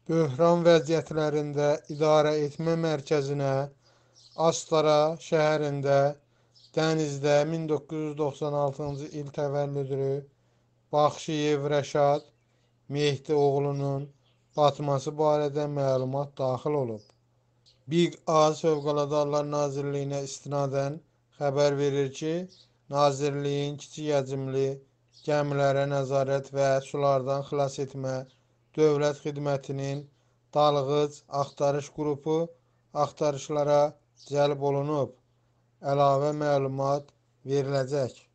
Böhran vəziyyətlərində idarəetmə mərkəzinə Astara şəhərində dənizdə 1996-cı il təvəllüdlü Baxşıyev Rəşad Mehdi oğlunun batması barədə məlumat daxil olub. BİQ-A Fövqəladə Hallar Nazirliyinə istinadən xəbər verir ki, Nazirliyin kiçik həcmli gəmilərə nəzarət və sulardan xilas etmə Dövlət Xidmətinin dalğıc axtarış qrupu axtarışlara cəlb olunub. Əlavə məlumat veriləcək.